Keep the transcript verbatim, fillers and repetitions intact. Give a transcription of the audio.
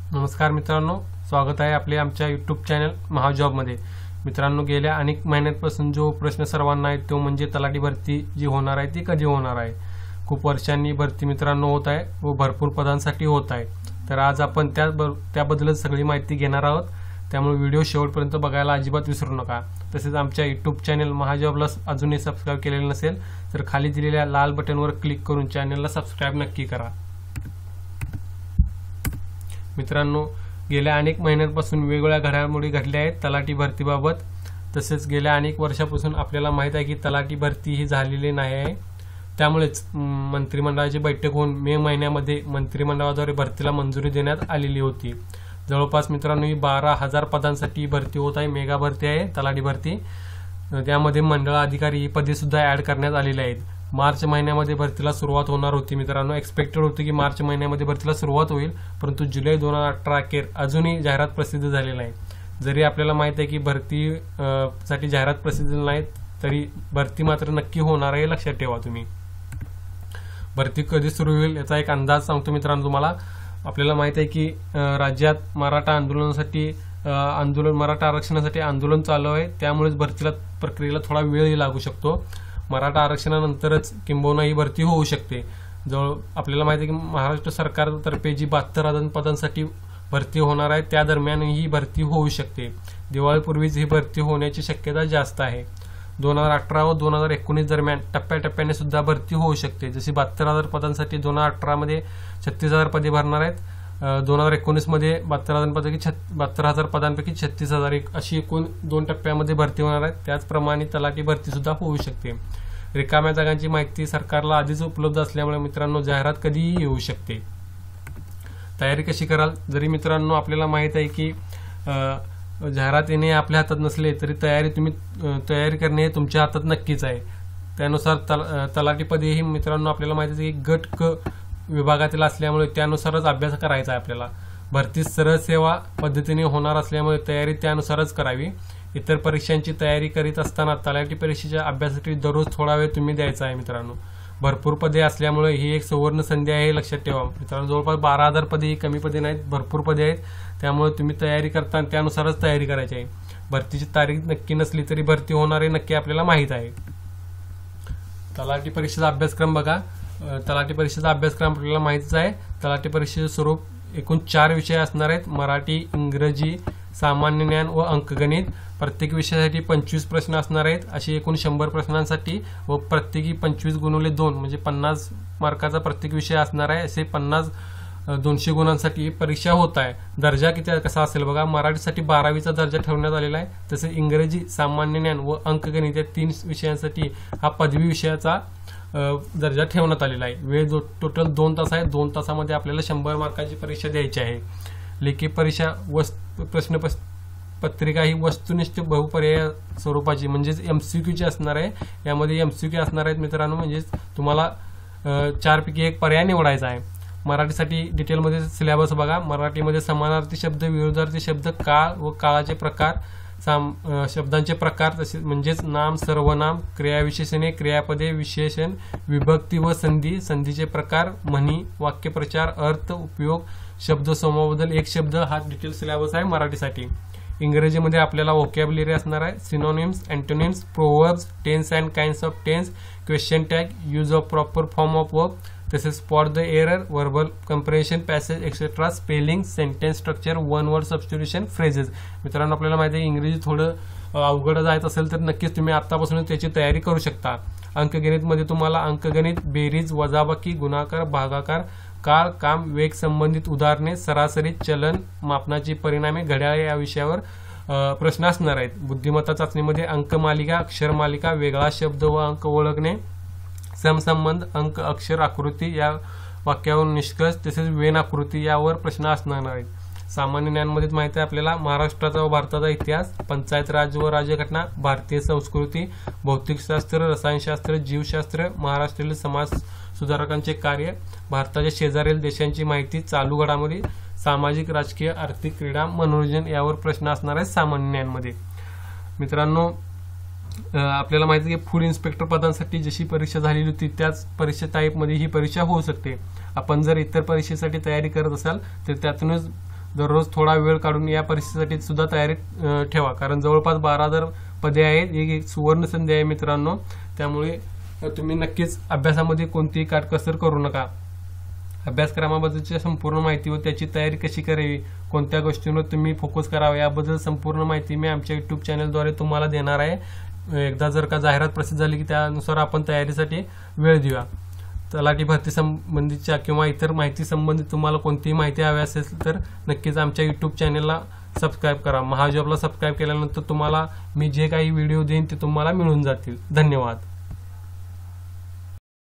नमस्कार मित्रांनो, स्वागत आहे आपले आमच्या यूट्यूब चॅनल महा जॉबमध्ये। मित्रांनो, गेल्या अनेक महिन्यांपासून जो प्रश्न सर्वांना आहे तो म्हणजे तलाठी भरती जी होणार आहे ती कधी होणार आहे। खूप वर्षांनी भरती मित्रांनो होत आहे व भरपूर पदांसाठी होत आहे। तर आज आपण त्या त्याबद्दलच सगळी माहिती घेणार आहोत, त्यामुळे व्हिडिओ शेवटपर्यंत बघायला अजिबात विसरू नका। तसेच आमच्या यूट्यूब चॅनल महा जॉबला अजूनही सबस्क्राइब केलेले नसेल तर खाली दिलेल्या लाल बटनवर क्लिक करून चॅनलला सबस्क्राइब नक्की करा। मित्रांनो, गेल्या अनेक महिन्यांपासून वेगवेगळ्या घडामोडी घडल्या आहेत तलाठी भरतीबाबत। तसेच गेल्या अनेक वर्षापासून आपल्याला माहित आहे की तलाठी भरती ही झालेली नाही आहे, त्यामुळेच मंत्रिमंडळाची बैठक होऊन मे महिन्यामध्ये मंत्रिमंडळाद्वारे भरतीला मंजुरी देण्यात आलेली होती। जवळपास मित्रांनो ही बारा हजार पदांसाठी भरती होत आहे, मेगा भरती आहे तलाठी भरती। त्यामध्ये मंडळ अधिकारी ही पदे सुद्धा ऍड करण्यात आलेली आहेत। मार्च महिन्यामध्ये भरतीला सुरुवात होणार होती मित्रांनो, एक्सपेक्टेड होती की मार्च महिन्यामध्ये भरतीला सुरुवात होईल, परंतु जुलै दोन हजार अठरा अखेर अजूनही जाहिरात प्रसिद्ध झालेली नाही। जरी आपल्याला माहित आहे की भरती साठी जाहिरात प्रसिद्ध नाही तरी भरती मात्र नक्की होणार आहे, लक्षात ठेवा तुम्ही। भरती कधी सुरू होईल याचा एक अंदाज सांगतो मित्रांनो तुम्हाला। आपल्याला माहित आहे की राज्यात मराठा आंदोलनासाठी आंदोलन मराठा आरक्षणासाठी आंदोलन चालू आहे, त्यामुळेच भरतीला प्रक्रियेला थोडा वेळ लागू शकतो। मराठा आरक्षणानंतरच किंबहुना ही भरती होऊ शकते। जवळ आपल्याला माहिती आहे की महाराष्ट्र सरकारतर्फे जी बहात्तर हजार पदांसाठी भरती होणार आहे त्या दरम्यान ही भरती होऊ शकते। दिवाळीपूर्वीच ही भरती होण्याची शक्यता जास्त आहे। दोन हजार अठरा व दोन हजार एकोणीस दरम्यान टप्प्याटप्प्याने सुद्धा भरती होऊ शकते। जशी बहात्तर हजार पदांसाठी दोन हजार अठरा मध्ये छत्तीस हजार पदे भरणार आहेत, दोन हजार एकोणीस मध्ये बहात्तर हजार पदांपैकी बहात्तर हजार पदांपैकी छत्तीस हजार एक अशी एकूण दोन टप्प्यामध्ये भरती होणार आहे। त्याचप्रमाणे तलाठी भरती सुद्धा होऊ शकते। रिकाम्या जागांची माहिती सरकारला आधीच उपलब्ध असल्यामुळे मित्रांनो जाहिरात कधीही येऊ शकते। तयारी कशी कराल? जरी मित्रांनो आपल्याला माहित आहे की जाहिरात येणे आपल्या हातात नसले तरी तयारी तुम्ही तयारी करणे हे तुमच्या हातात नक्कीच आहे। त्यानुसार तलाठी पदे ही मित्रांनो आपल्याला माहिती आहे की गट क विभागातील असल्यामुळे त्यानुसारच अभ्यास करायचा आहे आपल्याला। भरती सरळ सेवा पद्धतीने होणार असल्यामुळे तयारी त्यानुसारच करावी। इतर परीक्षांची तयारी करीत असताना तलाठी परीक्षेच्या अभ्यासासाठी दररोज थोडा वेळ तुम्ही द्यायचा आहे मित्रांनो। भरपूर पदे असल्यामुळे ही एक सुवर्ण संधी आहे, लक्षात ठेवा मित्रांनो। जवळपास बारा हजार पदे ही कमी पदे नाहीत, भरपूर पदे आहेत, त्यामुळे तुम्ही तयारी करताना त्यानुसारच तयारी करायची आहे। भरतीची तारीख नक्की नसली तरी भरती होणार आहे नक्की आपल्याला माहित आहे। तलाठी परीक्षेचा अभ्यासक्रम बघा। तलाठी परीक्षेचा अभ्यासक्रम आपल्याला माहितीच आहे। तलाठी परीक्षेचे स्वरूप एकूण चार विषय असणार आहेत, मराठी, इंग्रजी, सामान्य ज्ञान व अंकगणित। प्रत्येक विषयासाठी पंचवीस प्रश्न असणार आहेत, अशी एकूण शंभर प्रश्नांसाठी व प्रत्येकी पंचवीस गुणिले दोन म्हणजे पन्नास मार्काचा प्रत्येक विषय असणार आहे। असे पन्नास दोनशे गुणांसाठी परीक्षा होत आहे। दर्जा किती कसा असेल बघा। मराठीसाठी बारावीचा दर्जा ठेवण्यात आलेला आहे, तसे इंग्रजी, सामान्य ज्ञान व अंकगणित या तीन विषयांसाठी हा पदवी विषयाचा दर्जा ठेवण्यात आलेला आहे। वेळ टोटल दोन तास आहे। दोन तासामध्ये आपल्याला शंभर मार्काची परीक्षा द्यायची आहे। लेखी परीक्षा वस्तू प्रश्न पत्रिका ही वस्तुनिष्ठ बहुपर्याय स्वरूपाची म्हणजेच एमसीक्यू ची असणार आहे। यामध्ये एमसीक्यू असणार आहेत मित्रांनो, म्हणजेच तुम्हाला चारपैकी एक पर्याय निवडायचा आहे। मराठीसाठी डिटेलमध्ये सिलेबस बघा। मराठीमध्ये समानार्थी शब्द, विरोधार्थी शब्द, काळ व काळाचे प्रकार, शब्दांचे प्रकार तसेच म्हणजेच नाम, सर्वनाम, क्रियाविशेषणे, क्रियापदे, विशेषण, विभक्ती व संधी, संधीचे प्रकार, म्हणी, वाक्यप्रचार, अर्थ, उपयोग, शब्द समूहाबद्दल एक शब्द हा डिटेल सिलेबस आहे मराठीसाठी। इंग्रजीमध्ये आपल्याला व्होकॅब्युलरी असणार आहे, synonyms, antonyms, proverbs, tense and kinds of tense, question tag, use of proper form of verb, तसेच spot the error, verbal comprehension, passage etcetera, spelling, sentence structure, one word substitution, phrases. मित्रांनो आपल्याला माहिती आहे इंग्रजी थोडं अवघड जायचं असेल तर नक्कीच तुम्ही आतापासूनच त्याची तयारी करू शकता। अंकगणितमध्ये तुम्हाला अंकगणित, बेरीज, वजाबाकी, गुणाकार, भागाकार, काळ, काम, वेग संबंधित उदाहरणे, सरासरी, चलन, मापनाची परिणामे, घड्याळ या विषयावर प्रश्न असणार आहेत। बुद्धिमत्ता चाचणीमध्ये अंकमालिका, अक्षरमालिका, वेगळा शब्द व अंक ओळखणे, समसंबंध, अंक, अक्षर, आकृती या वाक्यावर निष्कर्ष, तसेच वेन आकृती यावर प्रश्न असणार आहेत। सामान्य ज्ञानमध्ये माहिती आहे आपल्याला महाराष्ट्राचा व भारताचा इतिहास, पंचायत राज व राज्यघटना, भारतीय संस्कृती, भौतिकशास्त्र, रसायनशास्त्र, जीवशास्त्र, महाराष्ट्रातील समाज सुधारकांचे कार्य, भारताच्या शेजारील देशांची माहिती, चालू घडामोडी, सामाजिक, राजकीय, आर्थिक, क्रीडा, मनोरंजन यावर प्रश्न असणार आहेत सामान्य ज्ञानमध्ये। मित्रांनो आपल्याला माहिती आहे की फूड इन्स्पेक्टर पदांसाठी जशी परीक्षा झालेली होती त्याच परीक्षा टाईपमध्ये ही परीक्षा होऊ शकते। आपण जर इतर परीक्षेसाठी तयारी करत असाल तर त्यातूनच दररोज थोडा वेळ काढून या परीक्षेसाठी सुद्धा तयारी अ, ठेवा, कारण जवळपास बारा हजार पदे आहेत. एक एक सुवर्ण संधी आहे मित्रांनो. त्यामुळे तुम्ही नक्कीच अभ्यासामध्ये कोणतीही काटकसर करू नका. अभ्यासक्रमाबद्दलची संपूर्ण माहिती व त्याची तयारी कशी करावी, कोणत्या गोष्टींवर तुम्ही फोकस करावा याबद्दल संपूर्ण माहिती मी आमच्या यूट्यूब चॅनलद्वारे तुम्हाला देणार आहे. एकदा जर का जाहिरात प्रसिद्ध झाली की त्यानुसार आपण तयारीसाठी वेळ देऊया. तलाठी भरती संबंधीच्या किंवा इतर माहिती संबंधित तुम्हाला कोणतीही माहिती हवी असेल तर नक्कीच आमच्या यूट्यूब चॅनलला सबस्क्राईब करा. महाजॉबला सबस्क्राईब केल्यानंतर तुम्हाला मी जे काही व्हिडिओ देईन ते तुम्हाला मिळून जातील. धन्यवाद.